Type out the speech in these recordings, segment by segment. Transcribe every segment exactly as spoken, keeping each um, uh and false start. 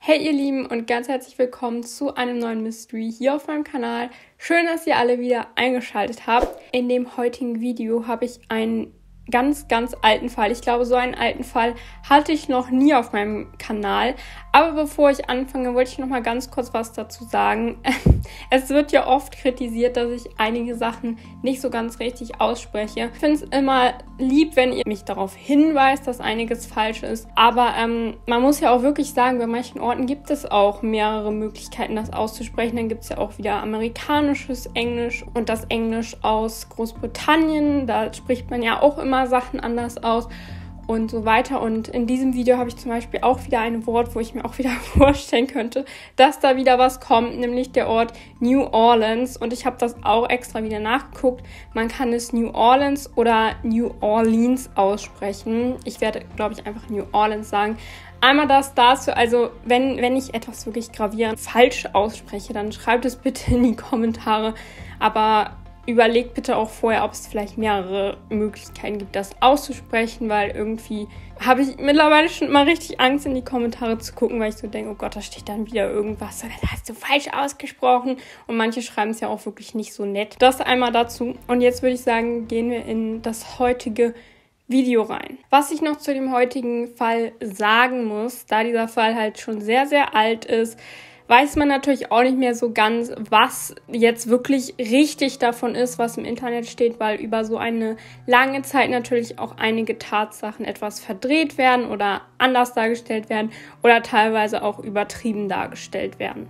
Hey ihr Lieben und ganz herzlich willkommen zu einem neuen Mystery hier auf meinem Kanal. Schön, dass ihr alle wieder eingeschaltet habt. In dem heutigen Video habe ich einen ganz, ganz alten Fall. Ich glaube, so einen alten Fall hatte ich noch nie auf meinem Kanal. Aber bevor ich anfange, wollte ich noch mal ganz kurz was dazu sagen. Es wird ja oft kritisiert, dass ich einige Sachen nicht so ganz richtig ausspreche. Ich finde es immer lieb, wenn ihr mich darauf hinweist, dass einiges falsch ist. Aber ähm, man muss ja auch wirklich sagen, bei manchen Orten gibt es auch mehrere Möglichkeiten, das auszusprechen. Dann gibt es ja auch wieder amerikanisches Englisch und das Englisch aus Großbritannien. Da spricht man ja auch immer Sachen anders aus und so weiter. Und in diesem Video habe ich zum Beispiel auch wieder ein Wort, wo ich mir auch wieder vorstellen könnte, dass da wieder was kommt, nämlich der Ort New Orleans. Und ich habe das auch extra wieder nachgeguckt. Man kann es New Orleans oder New Orleans aussprechen. Ich werde, glaube ich, einfach New Orleans sagen. Einmal das dazu, also wenn, wenn ich etwas wirklich gravierend falsch ausspreche, dann schreibt es bitte in die Kommentare. Aber überlegt bitte auch vorher, ob es vielleicht mehrere Möglichkeiten gibt, das auszusprechen, weil irgendwie habe ich mittlerweile schon immer richtig Angst, in die Kommentare zu gucken, weil ich so denke, oh Gott, da steht dann wieder irgendwas, das hast du falsch ausgesprochen. Und manche schreiben es ja auch wirklich nicht so nett. Das einmal dazu. Und jetzt würde ich sagen, gehen wir in das heutige Video rein. Was ich noch zu dem heutigen Fall sagen muss, da dieser Fall halt schon sehr, sehr alt ist, weiß man natürlich auch nicht mehr so ganz, was jetzt wirklich richtig davon ist, was im Internet steht, weil über so eine lange Zeit natürlich auch einige Tatsachen etwas verdreht werden oder anders dargestellt werden oder teilweise auch übertrieben dargestellt werden.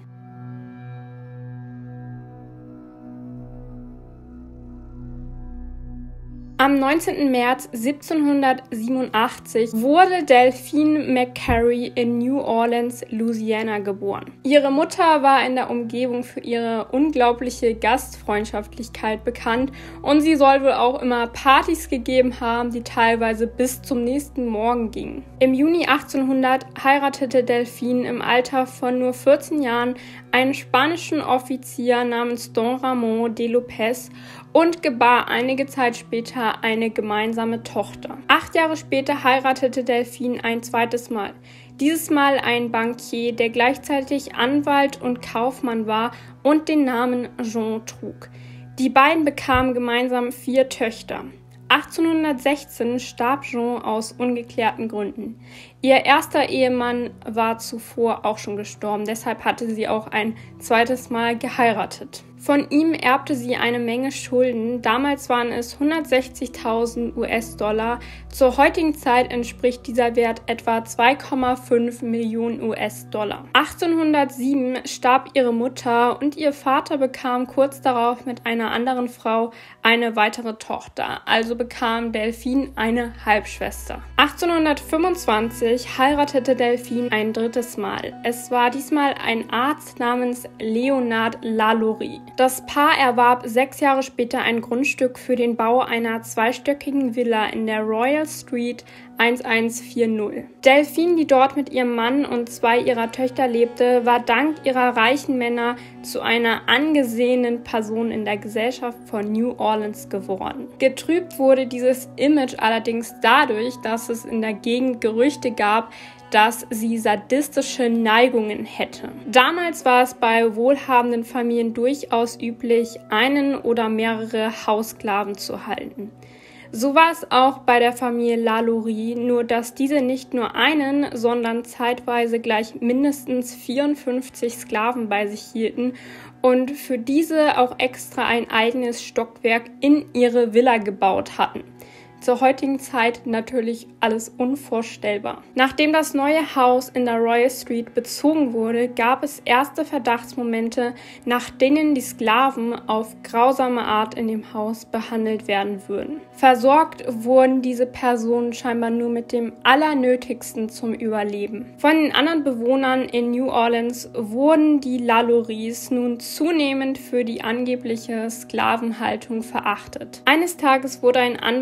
Am neunzehnten März siebzehnhundertsiebenundachtzig wurde Delphine McCary in New Orleans, Louisiana, geboren. Ihre Mutter war in der Umgebung für ihre unglaubliche Gastfreundschaftlichkeit bekannt und sie soll wohl auch immer Partys gegeben haben, die teilweise bis zum nächsten Morgen gingen. Im Juni achtzehnhundert heiratete Delphine im Alter von nur vierzehn Jahren einen spanischen Offizier namens Don Ramon de Lopez und gebar einige Zeit später eine gemeinsame Tochter. Acht Jahre später heiratete Delphine ein zweites Mal. Dieses Mal ein Bankier, der gleichzeitig Anwalt und Kaufmann war und den Namen Jean trug. Die beiden bekamen gemeinsam vier Töchter. achtzehnhundertsechzehn starb Jean aus ungeklärten Gründen. Ihr erster Ehemann war zuvor auch schon gestorben, deshalb hatte sie auch ein zweites Mal geheiratet. Von ihm erbte sie eine Menge Schulden. Damals waren es hundertsechzigtausend US-Dollar. Zur heutigen Zeit entspricht dieser Wert etwa zwei Komma fünf Millionen US-Dollar. achtzehnhundertsieben starb ihre Mutter und ihr Vater bekam kurz darauf mit einer anderen Frau eine weitere Tochter. Also bekam Delphine eine Halbschwester. achtzehnhundertfünfundzwanzig heiratete Delphine ein drittes Mal. Es war diesmal ein Arzt namens Leonard Lalaurie. Das Paar erwarb sechs Jahre später ein Grundstück für den Bau einer zweistöckigen Villa in der Royal Street elfhundertvierzig. Delphine, die dort mit ihrem Mann und zwei ihrer Töchter lebte, war dank ihrer reichen Männer zu einer angesehenen Person in der Gesellschaft von New Orleans geworden. Getrübt wurde dieses Image allerdings dadurch, dass es in der Gegend Gerüchte gab, dass sie sadistische Neigungen hätte. Damals war es bei wohlhabenden Familien durchaus üblich, einen oder mehrere Haussklaven zu halten. So war es auch bei der Familie Lalaurie, nur dass diese nicht nur einen, sondern zeitweise gleich mindestens vierundfünfzig Sklaven bei sich hielten und für diese auch extra ein eigenes Stockwerk in ihre Villa gebaut hatten. Zur heutigen Zeit natürlich alles unvorstellbar. Nachdem das neue Haus in der Royal Street bezogen wurde, gab es erste Verdachtsmomente, nach denen die Sklaven auf grausame Art in dem Haus behandelt werden würden. Versorgt wurden diese Personen scheinbar nur mit dem Allernötigsten zum Überleben. Von den anderen Bewohnern in New Orleans wurden die Lalauries nun zunehmend für die angebliche Sklavenhaltung verachtet. Eines Tages wurde ein Anwalt zu den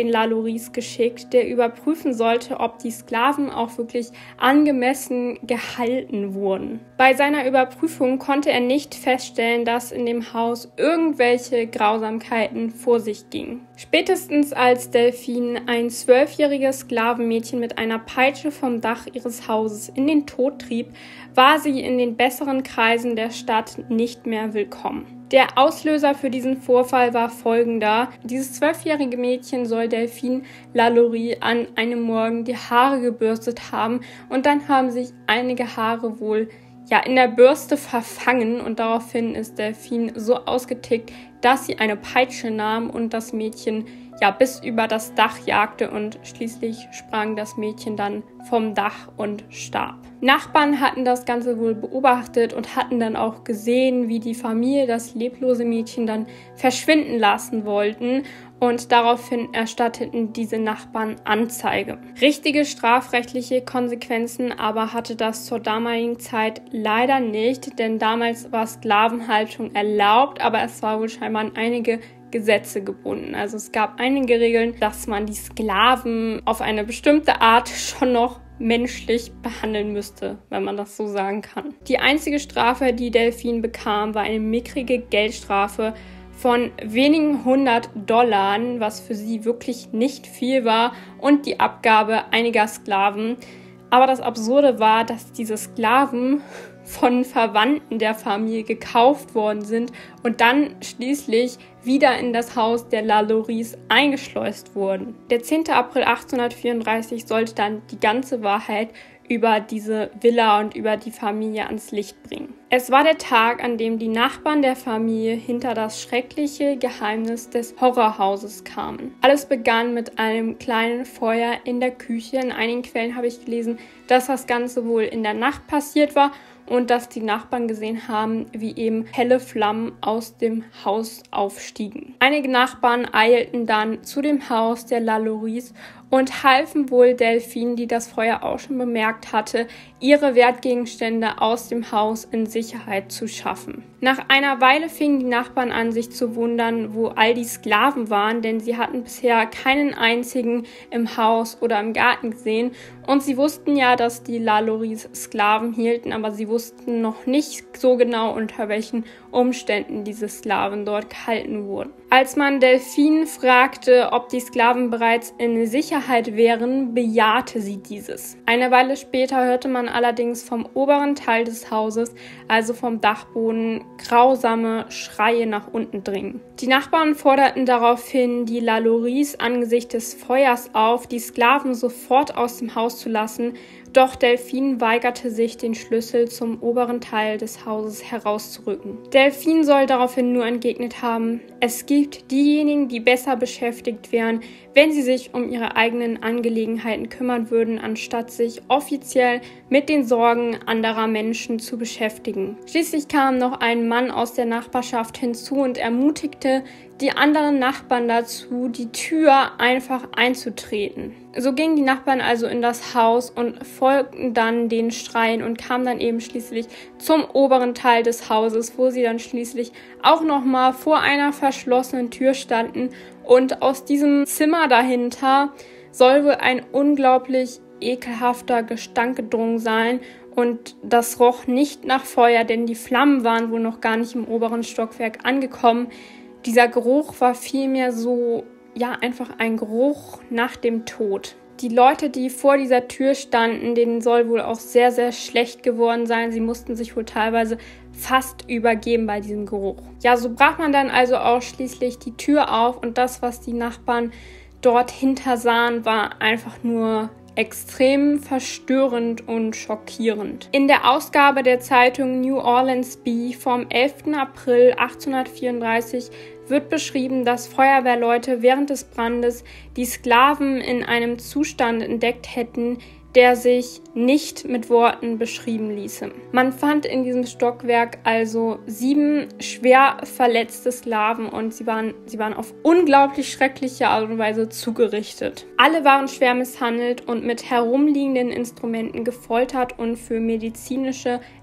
den Lalauries geschickt, der überprüfen sollte, ob die Sklaven auch wirklich angemessen gehalten wurden. Bei seiner Überprüfung konnte er nicht feststellen, dass in dem Haus irgendwelche Grausamkeiten vor sich gingen. Spätestens als Delphine ein zwölfjähriges Sklavenmädchen mit einer Peitsche vom Dach ihres Hauses in den Tod trieb, war sie in den besseren Kreisen der Stadt nicht mehr willkommen. Der Auslöser für diesen Vorfall war folgender. Dieses zwölfjährige Mädchen soll Delphine Lalaurie an einem Morgen die Haare gebürstet haben und dann haben sich einige Haare wohl ja in der Bürste verfangen und daraufhin ist Delphine so ausgetickt, dass sie eine Peitsche nahm und das Mädchen ja bis über das Dach jagte und schließlich sprang das Mädchen dann vom Dach und starb. Nachbarn hatten das Ganze wohl beobachtet und hatten dann auch gesehen, wie die Familie das leblose Mädchen dann verschwinden lassen wollten und daraufhin erstatteten diese Nachbarn Anzeige. Richtige strafrechtliche Konsequenzen aber hatte das zur damaligen Zeit leider nicht, denn damals war Sklavenhaltung erlaubt, aber es war wohl scheinbar an einige Gesetze gebunden. Also es gab einige Regeln, dass man die Sklaven auf eine bestimmte Art schon noch menschlich behandeln müsste, wenn man das so sagen kann. Die einzige Strafe, die Delphine bekam, war eine mickrige Geldstrafe von wenigen hundert Dollar, was für sie wirklich nicht viel war, und die Abgabe einiger Sklaven. Aber das Absurde war, dass diese Sklaven von Verwandten der Familie gekauft worden sind und dann schließlich wieder in das Haus der Lalauries eingeschleust wurden. Der zehnte April achtzehnhundertvierunddreißig sollte dann die ganze Wahrheit über diese Villa und über die Familie ans Licht bringen. Es war der Tag, an dem die Nachbarn der Familie hinter das schreckliche Geheimnis des Horrorhauses kamen. Alles begann mit einem kleinen Feuer in der Küche. In einigen Quellen habe ich gelesen, dass das Ganze wohl in der Nacht passiert war und dass die Nachbarn gesehen haben, wie eben helle Flammen aus dem Haus aufstiegen. Einige Nachbarn eilten dann zu dem Haus der Lalauries und halfen wohl Delphine, die das Feuer auch schon bemerkt hatte, ihre Wertgegenstände aus dem Haus in Sicherheit zu schaffen. Nach einer Weile fingen die Nachbarn an, sich zu wundern, wo all die Sklaven waren, denn sie hatten bisher keinen einzigen im Haus oder im Garten gesehen und sie wussten ja, dass die Lalauries Sklaven hielten, aber sie wussten noch nicht so genau, unter welchen Umständen diese Sklaven dort gehalten wurden. Als man Delphine fragte, ob die Sklaven bereits in Sicherheit wären, bejahte sie dieses. Eine Weile später hörte man allerdings vom oberen Teil des Hauses, also vom Dachboden, grausame Schreie nach unten dringen. Die Nachbarn forderten daraufhin die Lalauries angesichts des Feuers auf, die Sklaven sofort aus dem Haus zu lassen, doch Delphine weigerte sich, den Schlüssel zum oberen Teil des Hauses herauszurücken. Delphine soll daraufhin nur entgegnet haben, es gibt diejenigen, die besser beschäftigt wären, wenn sie sich um ihre eigenen Angelegenheiten kümmern würden, anstatt sich offiziell mit den Sorgen anderer Menschen zu beschäftigen. Schließlich kam noch ein Mann aus der Nachbarschaft hinzu und ermutigte die anderen Nachbarn dazu, die Tür einfach einzutreten. So gingen die Nachbarn also in das Haus und folgten dann den Schreien und kamen dann eben schließlich zum oberen Teil des Hauses, wo sie dann schließlich auch nochmal vor einer verschlossenen Tür standen. Und aus diesem Zimmer dahinter soll wohl ein unglaublich ekelhafter Gestank gedrungen sein. Und das roch nicht nach Feuer, denn die Flammen waren wohl noch gar nicht im oberen Stockwerk angekommen. Dieser Geruch war vielmehr so, ja, einfach ein Geruch nach dem Tod. Die Leute, die vor dieser Tür standen, denen soll wohl auch sehr, sehr schlecht geworden sein. Sie mussten sich wohl teilweise fast übergeben bei diesem Geruch. Ja, so brach man dann also auch schließlich die Tür auf und das, was die Nachbarn dort hinter sahen, war einfach nur extrem verstörend und schockierend. In der Ausgabe der Zeitung New Orleans Bee vom elften April achtzehnhundertvierunddreißig wird beschrieben, dass Feuerwehrleute während des Brandes die Sklaven in einem Zustand entdeckt hätten, der sich nicht mit Worten beschrieben ließe. Man fand in diesem Stockwerk also sieben schwer verletzte Sklaven und sie waren, sie waren auf unglaublich schreckliche Art und Weise zugerichtet. Alle waren schwer misshandelt und mit herumliegenden Instrumenten gefoltert und für medizinische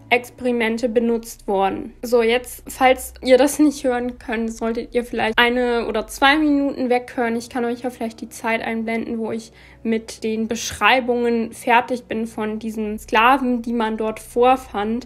Experimente benutzt worden. So, jetzt, falls ihr das nicht hören könnt, solltet ihr vielleicht eine oder zwei Minuten weghören. Ich kann euch ja vielleicht die Zeit einblenden, wo ich mit den Beschreibungen fertig bin von diesen Sklaven, die man dort vorfand.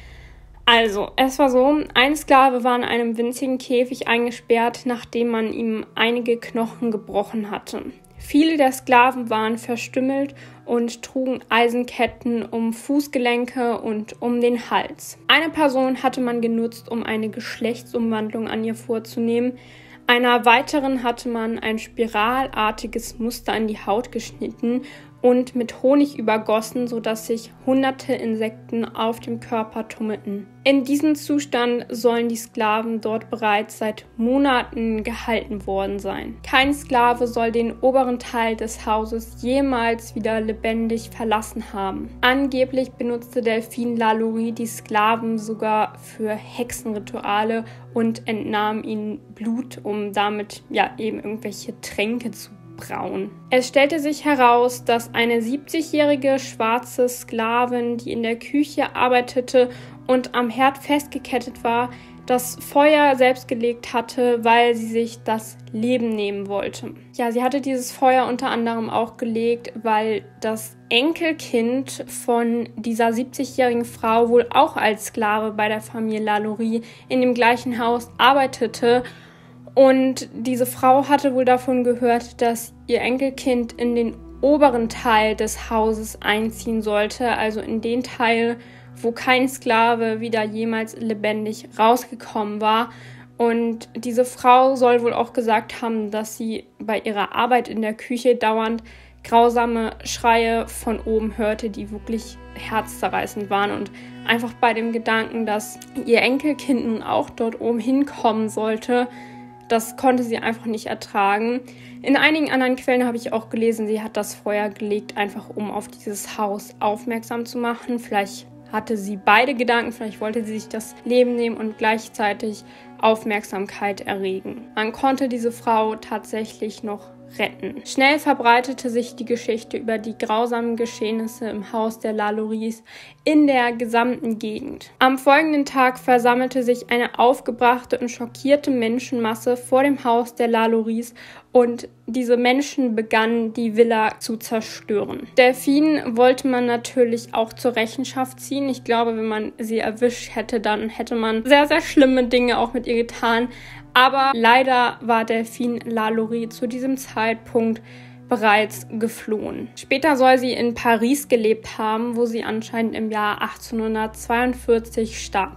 Also, es war so, ein Sklave war in einem winzigen Käfig eingesperrt, nachdem man ihm einige Knochen gebrochen hatte. Viele der Sklaven waren verstümmelt und trugen Eisenketten um Fußgelenke und um den Hals. Eine Person hatte man genutzt, um eine Geschlechtsumwandlung an ihr vorzunehmen. Einer weiteren hatte man ein spiralartiges Muster an die Haut geschnitten und mit Honig übergossen, sodass sich hunderte Insekten auf dem Körper tummelten. In diesem Zustand sollen die Sklaven dort bereits seit Monaten gehalten worden sein. Kein Sklave soll den oberen Teil des Hauses jemals wieder lebendig verlassen haben. Angeblich benutzte Delphine Lalaurie die Sklaven sogar für Hexenrituale und entnahm ihnen Blut, um damit ja eben irgendwelche Tränke zu brauen. Es stellte sich heraus, dass eine siebzigjährige schwarze Sklavin, die in der Küche arbeitete und am Herd festgekettet war, das Feuer selbst gelegt hatte, weil sie sich das Leben nehmen wollte. Ja, sie hatte dieses Feuer unter anderem auch gelegt, weil das Enkelkind von dieser siebzigjährigen Frau wohl auch als Sklave bei der Familie Lalaurie in dem gleichen Haus arbeitete. Und diese Frau hatte wohl davon gehört, dass ihr Enkelkind in den oberen Teil des Hauses einziehen sollte, also in den Teil, wo kein Sklave wieder jemals lebendig rausgekommen war. Und diese Frau soll wohl auch gesagt haben, dass sie bei ihrer Arbeit in der Küche dauernd grausame Schreie von oben hörte, die wirklich herzzerreißend waren. Und einfach bei dem Gedanken, dass ihr Enkelkind nun auch dort oben hinkommen sollte, das konnte sie einfach nicht ertragen. In einigen anderen Quellen habe ich auch gelesen, sie hat das Feuer gelegt, einfach um auf dieses Haus aufmerksam zu machen. Vielleicht hatte sie beide Gedanken, vielleicht wollte sie sich das Leben nehmen und gleichzeitig Aufmerksamkeit erregen. Man konnte diese Frau tatsächlich noch retten. Schnell verbreitete sich die Geschichte über die grausamen Geschehnisse im Haus der Lalauries in der gesamten Gegend. Am folgenden Tag versammelte sich eine aufgebrachte und schockierte Menschenmasse vor dem Haus der Lalauries und diese Menschen begannen, die Villa zu zerstören. Delphine wollte man natürlich auch zur Rechenschaft ziehen. Ich glaube, wenn man sie erwischt hätte, dann hätte man sehr, sehr schlimme Dinge auch mit ihr getan. Aber leider war Delphine Lalaurie zu diesem Zeitpunkt bereits geflohen. Später soll sie in Paris gelebt haben, wo sie anscheinend im Jahr achtzehnhundertzweiundvierzig starb.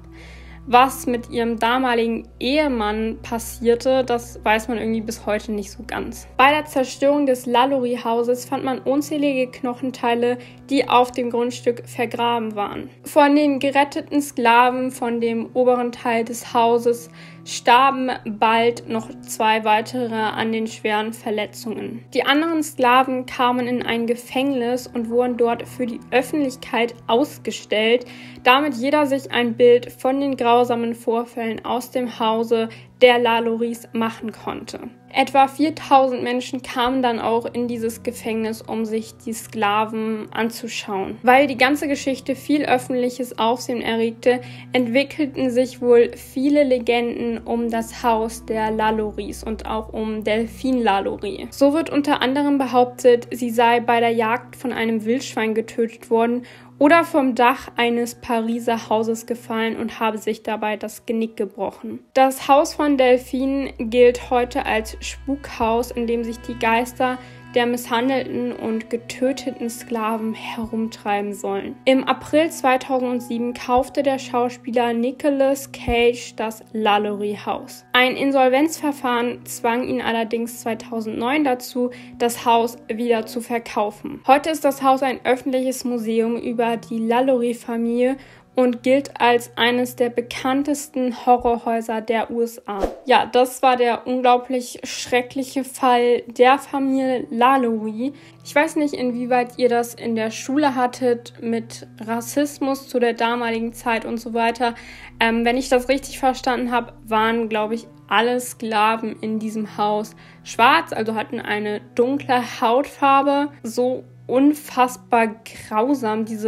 Was mit ihrem damaligen Ehemann passierte, das weiß man irgendwie bis heute nicht so ganz. Bei der Zerstörung des Lalaurie-Hauses fand man unzählige Knochenteile, die auf dem Grundstück vergraben waren. Von den geretteten Sklaven von dem oberen Teil des Hauses starben bald noch zwei weitere an den schweren Verletzungen. Die anderen Sklaven kamen in ein Gefängnis und wurden dort für die Öffentlichkeit ausgestellt, damit jeder sich ein Bild von den grausamen Vorfällen aus dem Hause der Lalauries machen konnte. Etwa viertausend Menschen kamen dann auch in dieses Gefängnis, um sich die Sklaven anzuschauen. Weil die ganze Geschichte viel öffentliches Aufsehen erregte, entwickelten sich wohl viele Legenden um das Haus der Lalauries und auch um Delphine Lalaurie. So wird unter anderem behauptet, sie sei bei der Jagd von einem Wildschwein getötet worden oder vom Dach eines Pariser Hauses gefallen und habe sich dabei das Genick gebrochen. Das Haus von Delphine gilt heute als Spukhaus, in dem sich die Geister der misshandelten und getöteten Sklaven herumtreiben sollen. Im April zweitausendsieben kaufte der Schauspieler Nicolas Cage das Lalaurie-Haus. Ein Insolvenzverfahren zwang ihn allerdings zweitausendneun dazu, das Haus wieder zu verkaufen. Heute ist das Haus ein öffentliches Museum über die Lalaurie-Familie und gilt als eines der bekanntesten Horrorhäuser der U S A. Ja, das war der unglaublich schreckliche Fall der Familie Lalaurie. Ich weiß nicht, inwieweit ihr das in der Schule hattet mit Rassismus zu der damaligen Zeit und so weiter. Ähm, wenn ich das richtig verstanden habe, waren, glaube ich, alle Sklaven in diesem Haus schwarz, also hatten eine dunkle Hautfarbe. So unfassbar grausam, diese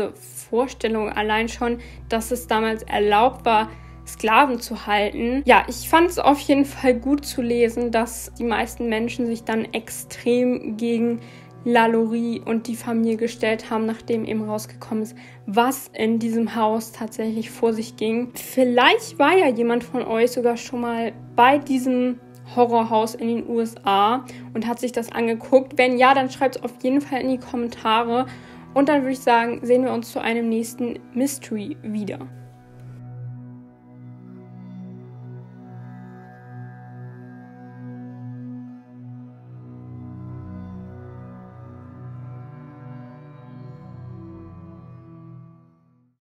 Vorstellung allein schon, dass es damals erlaubt war, Sklaven zu halten. Ja, ich fand es auf jeden Fall gut zu lesen, dass die meisten Menschen sich dann extrem gegen Lalaurie und die Familie gestellt haben, nachdem eben rausgekommen ist, was in diesem Haus tatsächlich vor sich ging. Vielleicht war ja jemand von euch sogar schon mal bei diesem Horrorhaus in den U S A und hat sich das angeguckt. Wenn ja, dann schreibt es auf jeden Fall in die Kommentare. Und dann würde ich sagen, sehen wir uns zu einem nächsten Mystery wieder.